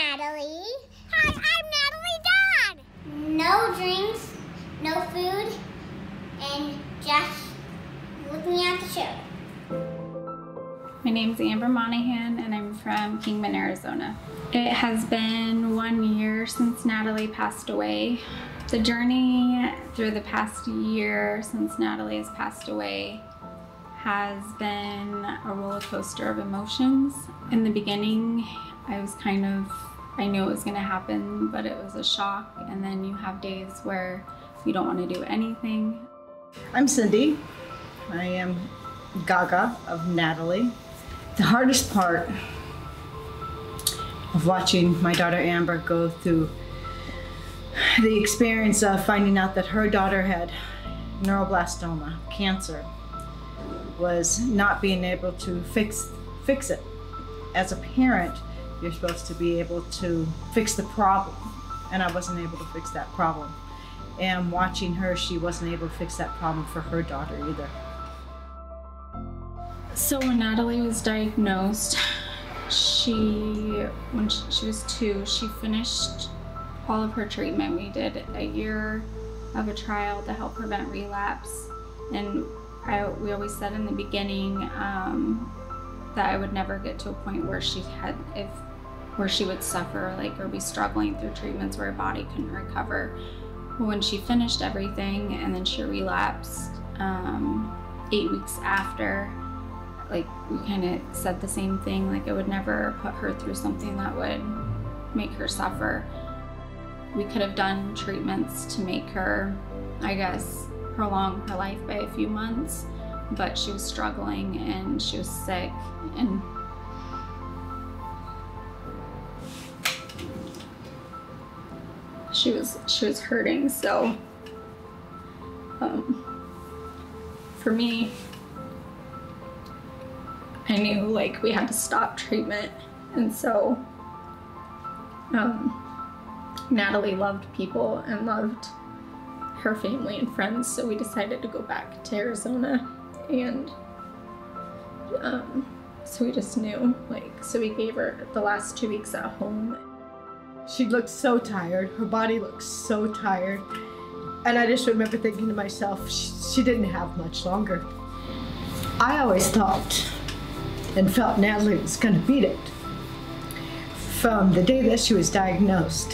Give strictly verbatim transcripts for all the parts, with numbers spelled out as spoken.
Natalie. Hi, I'm Natalie Dawn. No drinks, no food, and just looking at the show. My name's Amber Monahan and I'm from Kingman, Arizona. It has been one year since Natalie passed away. The journey through the past year since Natalie has passed away has been a roller coaster of emotions. In the beginning, I was kind of, I knew it was gonna happen, but it was a shock. And then you have days where you don't wanna do anything. I'm Cindy. I am Gaga of Natalie. The hardest part of watching my daughter Amber go through the experience of finding out that her daughter had neuroblastoma, cancer, was not being able to fix fix it. As a parent, you're supposed to be able to fix the problem, and I wasn't able to fix that problem. And watching her, she wasn't able to fix that problem for her daughter either. So when Natalie was diagnosed, she, when she, she was two, she finished all of her treatment. We did a year of a trial to help prevent relapse, and I, we always said in the beginning um, that I would never get to a point where she had, if, where she would suffer, like, or be struggling through treatments where her body couldn't recover. When she finished everything and then she relapsed um, eight weeks after, like, we kind of said the same thing, like I would never put her through something that would make her suffer. We could have done treatments to make her, I guess, prolong her life by a few months, but she was struggling and she was sick, and she was she was hurting. So um, for me, I knew like we had to stop treatment, and so um, Natalie loved people and loved her family and friends, so we decided to go back to Arizona, and um, so we just knew, like, so we gave her the last two weeks at home. She looked so tired. Her body looked so tired. And I just remember thinking to myself, she, she didn't have much longer. I always thought and felt Natalie was going to beat it. From the day that she was diagnosed,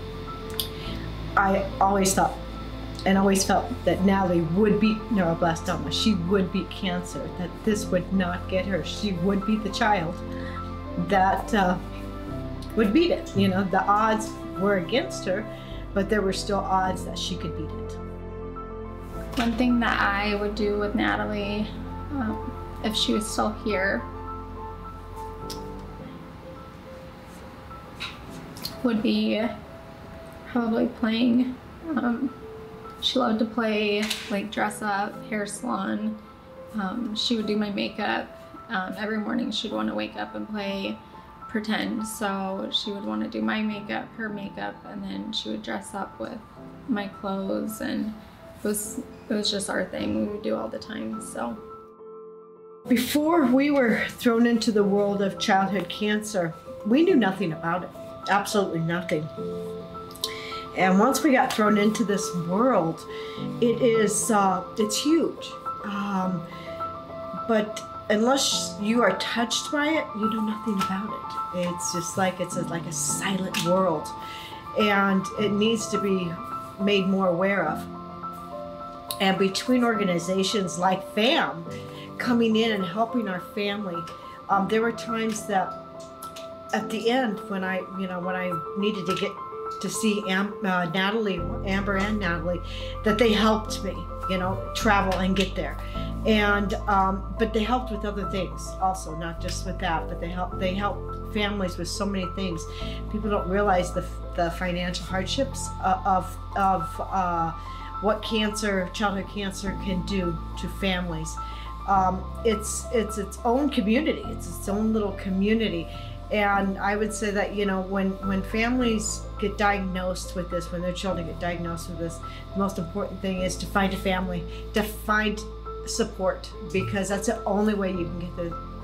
I always thought and always felt that Natalie would beat neuroblastoma. She would beat cancer, that this would not get her. She would be the child that uh, would beat it. You know, the odds were against her, but there were still odds that she could beat it. One thing that I would do with Natalie, um, if she was still here, would be probably playing. Um, she loved to play, like, dress up, hair salon. Um, she would do my makeup. Um, every morning she'd want to wake up and play pretend. So she would want to do my makeup, her makeup, and then she would dress up with my clothes, and it was, it was just our thing. We would do all the time, so. Before we were thrown into the world of childhood cancer, we knew nothing about it, absolutely nothing. And once we got thrown into this world, it is, uh, it's huge. Um, but unless you are touched by it, you know nothing about it. It's just like, it's a, like a silent world. And it needs to be made more aware of. And between organizations like FAM coming in and helping our family, um, there were times that at the end when I, you know, when I needed to get to see Am, uh, Natalie, Amber and Natalie, that they helped me, you know, travel and get there. And, um, but they helped with other things also, not just with that, but they help, they help families with so many things. People don't realize the, the financial hardships of, of uh, what cancer, childhood cancer can do to families. Um, it's, it's its own community, it's its own little community. And I would say that, you know, when, when families get diagnosed with this, when their children get diagnosed with this, the most important thing is to find a family, to find support, because that's the only way you can get the,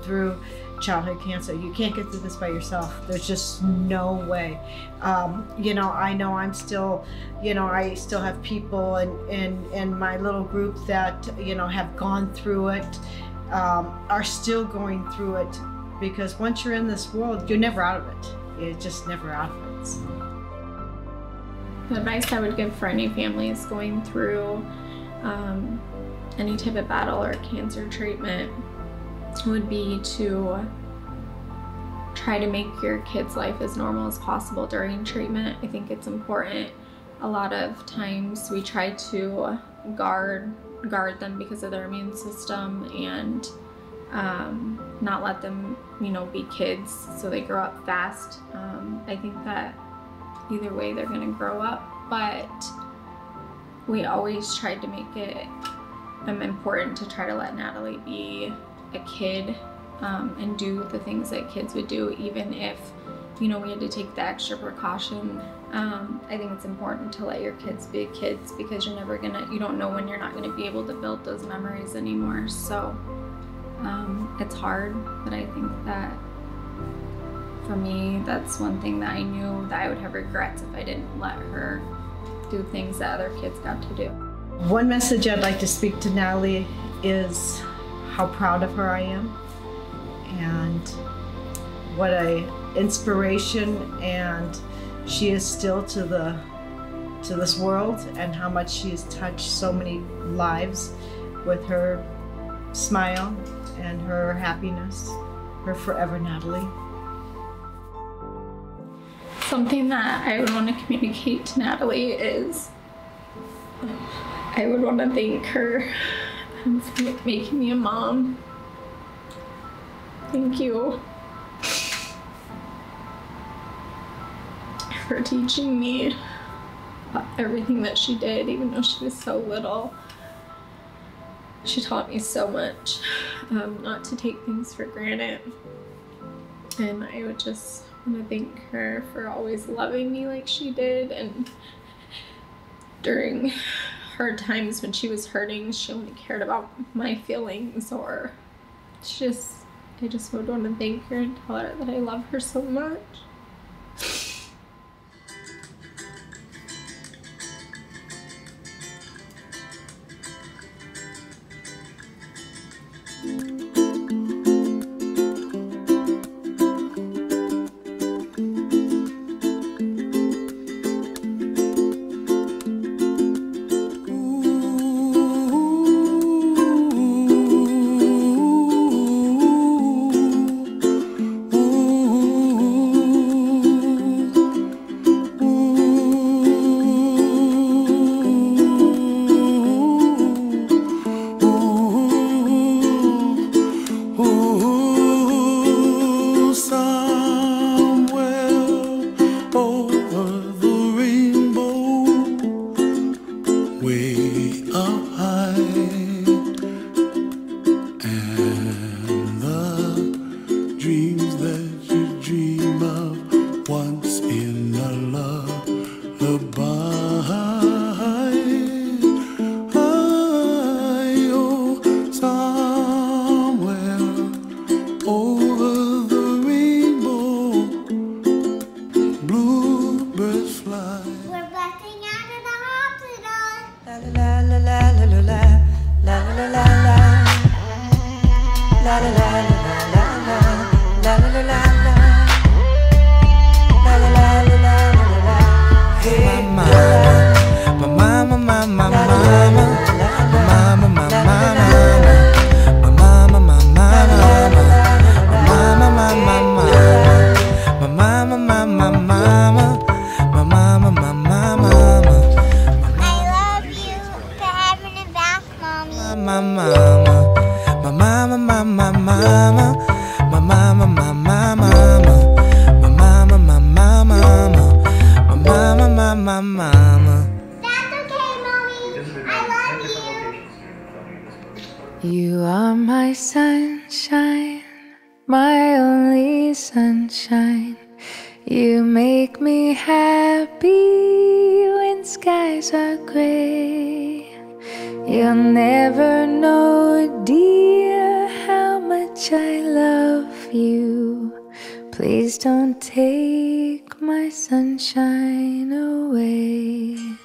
through childhood cancer. You can't get through this by yourself. There's just no way. Um, you know, I know I'm still, you know, I still have people in, in, in my little group that, you know, have gone through it, um, are still going through it, because once you're in this world, you're never out of it. You're just never out of it. So. The advice I would give for any families going through um, any type of battle or cancer treatment would be to try to make your kid's life as normal as possible during treatment. I think it's important. A lot of times we try to guard guard them because of their immune system and um, not let them, you know, be kids so they grow up fast. Um, I think that either way they're gonna grow up, but we always tried to make it um, important to try to let Natalie be a kid um, and do the things that kids would do, even if, you know, we had to take the extra precaution. Um, I think it's important to let your kids be kids, because you're never gonna, you don't know when you're not gonna be able to build those memories anymore. So um, it's hard, but I think that for me, that's one thing that I knew that I would have regrets if I didn't let her do things that other kids got to do. One message I'd like to speak to Natalie is how proud of her I am, and what a inspiration and she is still to the to this world, and how much she has touched so many lives with her smile and her happiness. Her forever Natalie. Something that I would want to communicate to Natalie is I would want to thank her for making me a mom. Thank you for teaching me everything that she did, even though she was so little. She taught me so much, um, not to take things for granted. And I would just want to thank her for always loving me like she did, and during hard times when she was hurting, she only cared about my feelings, or she just, I just would want to thank her and tell her that I love her so much. You are my sunshine, my only sunshine. You make me happy when skies are gray. You'll never know, dear, how much much I love you. Please don't take my sunshine away.